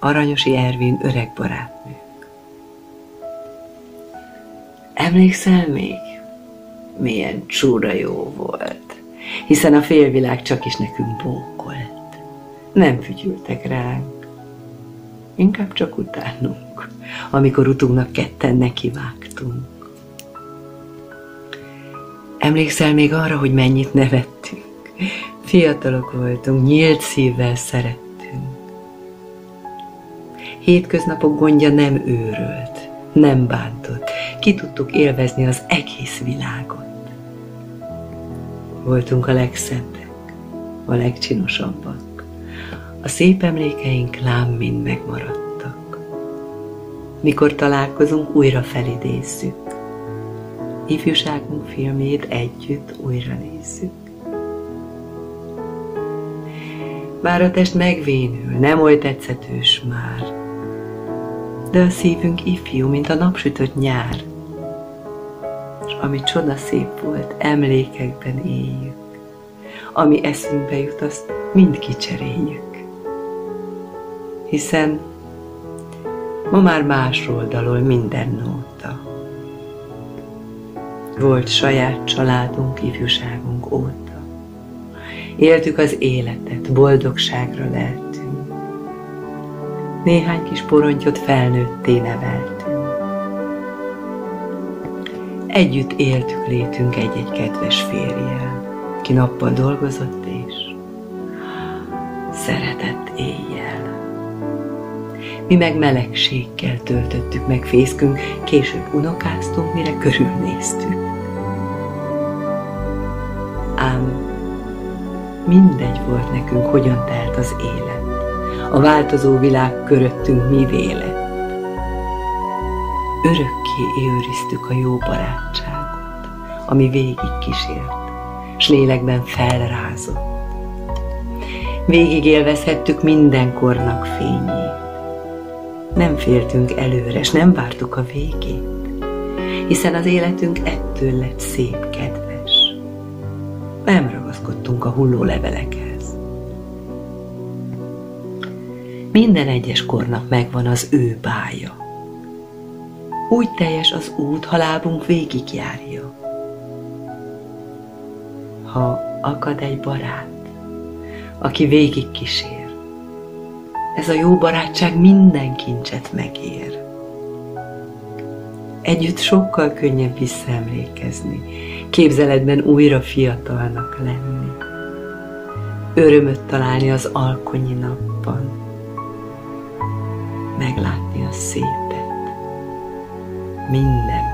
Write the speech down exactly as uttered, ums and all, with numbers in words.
Aranyosi Ervin öreg barátnőnk. Emlékszel még, milyen csúra jó volt, hiszen a félvilág csak is nekünk bókolt. Nem fütyültek ránk, inkább csak utánunk, amikor utunknak ketten nekivágtunk. Emlékszel még arra, hogy mennyit nevettünk? Fiatalok voltunk, nyílt szívvel szerettünk. Hétköznapok gondja nem őrölt, nem bántott, ki tudtuk élvezni az egész világot. Voltunk a legszebbek, a legcsinosabbak. A szép emlékeink lám mind megmaradtak. Mikor találkozunk, újra felidézzük. Ifjúságunk filmjét együtt újra nézzük. Bár a test megvénül, nem oly tetszetős már, de a szívünk ifjú, mint a napsütött nyár, és ami csoda szép volt, emlékekben éljük. Ami eszünkbe jut, azt mind kicseréljük. Hiszen ma már másról dalol minden nóta. Volt saját családunk ifjúságunk óta. Éltük az életet, boldogságra leltünk. Néhány kis porontyot felnőtté neveltünk. Együtt éltük létünk egy-egy kedves férjjel, ki nappal dolgozott és szeretett éjjel. Mi meg melegséggel töltöttük meg fészkünk, később unokáztunk, mire körülnéztük. Ám mindegy volt nekünk, hogyan telt az élet, a változó világ köröttünk mi vélet. Örökké őriztük a jó barátságot, ami végig kísért, s lélekben felrázott. Végig élvezhettük minden kornak fényét. Nem féltünk előre, s nem vártuk a végét, hiszen az életünk ettől lett szép, kedves. Nem ragaszkodtunk a hulló levelekhez. Minden egyes kornak megvan az ő bája. Úgy teljes az út, ha lábunk végigjárja. Ha akad egy barát, aki végig kísér, ez a jó barátság minden kincset megér. Együtt sokkal könnyebb visszaemlékezni, képzeletben újra fiatalnak lenni. Örömöt találni az alkonyi napban, meglátni a szépet minden